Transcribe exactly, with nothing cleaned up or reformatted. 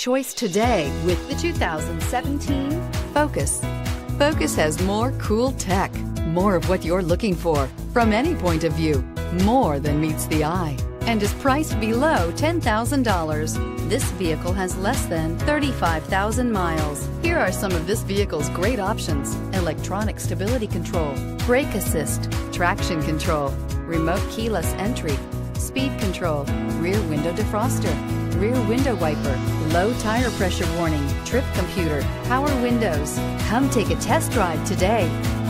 choice today with the two thousand seventeen Focus. Focus has more cool tech, more of what you're looking for from any point of view, more than meets the eye, and is priced below ten thousand dollars. This vehicle has less than thirty-five thousand miles. Here are some of this vehicle's great options: electronic stability control, brake assist, traction control, remote keyless entry, speed control, rear window defroster, rear window wiper, low tire pressure warning, trip computer, power windows. Come take a test drive today.